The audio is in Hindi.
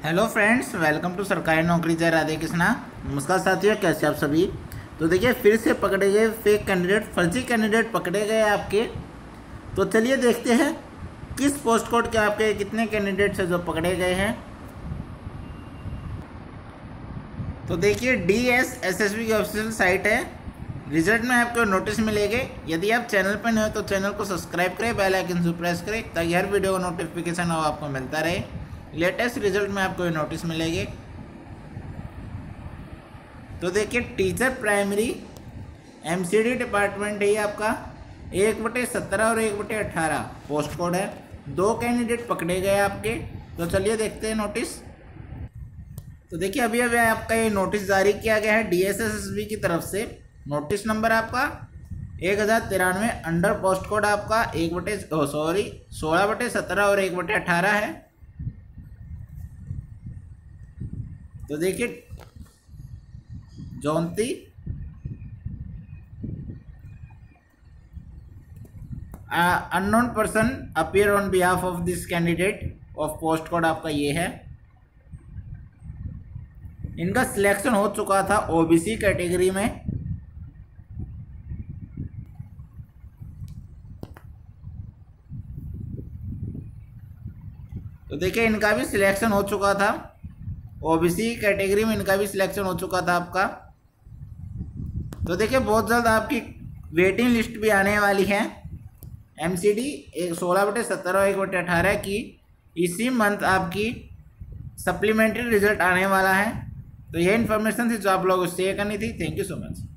हेलो फ्रेंड्स, वेलकम टू सरकारी नौकरी जय राधे कृष्णा। नमस्कार साथियों, कैसे आप सभी। तो देखिए, फिर से पकड़े गए फेक कैंडिडेट, फर्जी कैंडिडेट पकड़े गए आपके। तो चलिए देखते हैं किस पोस्ट कोड के आपके कितने कैंडिडेट्स हैं जो पकड़े गए हैं। तो देखिए, DSSSB की ऑफिशियल साइट है। रिजल्ट में आपको नोटिस मिलेंगे। यदि आप चैनल पर नए हो तो चैनल को सब्सक्राइब करें, बेल आइकन से प्रेस करें ताकि हर वीडियो का नोटिफिकेशन आपको मिलता रहे। लेटेस्ट रिजल्ट में आपको ये नोटिस मिलेंगे। तो देखिए, टीचर प्राइमरी MCD डिपार्टमेंट है ये आपका 1/17 और 1/18 पोस्ट कोड है। 2 कैंडिडेट पकड़े गए आपके। तो चलिए देखते हैं नोटिस। तो देखिए, अभी अभी आपका ये नोटिस जारी किया गया है DSSSB की तरफ से। नोटिस नंबर आपका 1093 अंडर पोस्ट कोड आपका 16/17 और 1/18 है। तो देखिए, जौनती unknown person appear on behalf of this candidate of post code आपका ये है। इनका सिलेक्शन हो चुका था OBC कैटेगरी में। तो देखिए, इनका भी सिलेक्शन हो चुका था OBC कैटेगरी में, इनका भी सिलेक्शन हो चुका था आपका। तो देखिए, बहुत जल्द आपकी वेटिंग लिस्ट भी आने वाली है। MCD 16/17 और 1/18 की इसी मंथ आपकी सप्लीमेंट्री रिजल्ट आने वाला है। तो ये इन्फॉर्मेशन थी जो आप लोगों को शेयर करनी थी। Thank you so much.